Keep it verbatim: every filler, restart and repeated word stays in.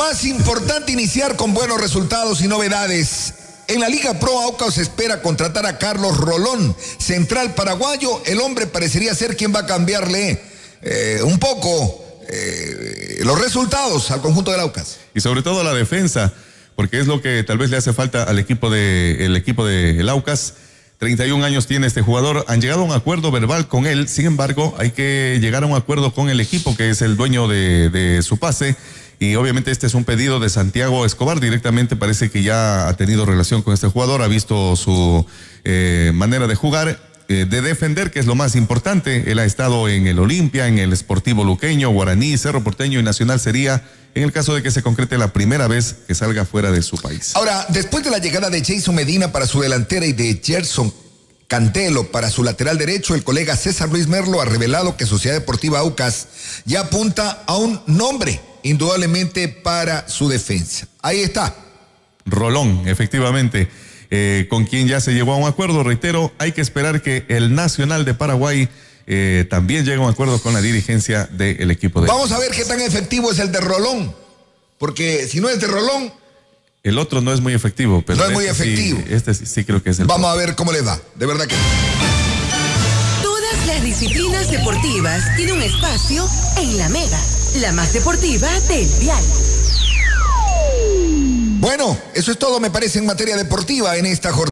más importante, iniciar con buenos resultados y novedades. En la Liga Pro, Aucas espera contratar a Carlos Rolón, central paraguayo. El hombre parecería ser quien va a cambiarle eh, un poco eh, los resultados al conjunto del Aucas. Y sobre todo la defensa, porque es lo que tal vez le hace falta al equipo de el equipo del Aucas. treinta y un años tiene este jugador, han llegado a un acuerdo verbal con él, sin embargo hay que llegar a un acuerdo con el equipo que es el dueño de, de su pase, y obviamente este es un pedido de Santiago Escobar, directamente parece que ya ha tenido relación con este jugador, ha visto su eh, manera de jugar, eh, de defender, que es lo más importante. Él ha estado en el Olimpia, en el Sportivo Luqueño, Guaraní, Cerro Porteño y Nacional sería en el caso de que se concrete la primera vez que salga fuera de su país. Ahora, después de la llegada de Jason Medina para su delantera y de Gerson Cantelo para su lateral derecho, el colega César Luis Merlo ha revelado que Sociedad Deportiva Aucas ya apunta a un nombre, indudablemente, para su defensa. Ahí está. Rolón, efectivamente, eh, con quien ya se llegó a un acuerdo. Reitero, hay que esperar que el Nacional de Paraguay Eh, también llega a un acuerdo con la dirigencia del equipo de... Vamos a ver qué tan efectivo es el de Rolón, porque si no es de Rolón... El otro no es muy efectivo, pero... No es muy este efectivo. Sí, este sí, sí creo que es el... Vamos a ver cómo le va, de verdad que... Todas las disciplinas deportivas tienen un espacio en La Mega, la más deportiva del dial. Bueno, eso es todo, me parece, en materia deportiva en esta jornada.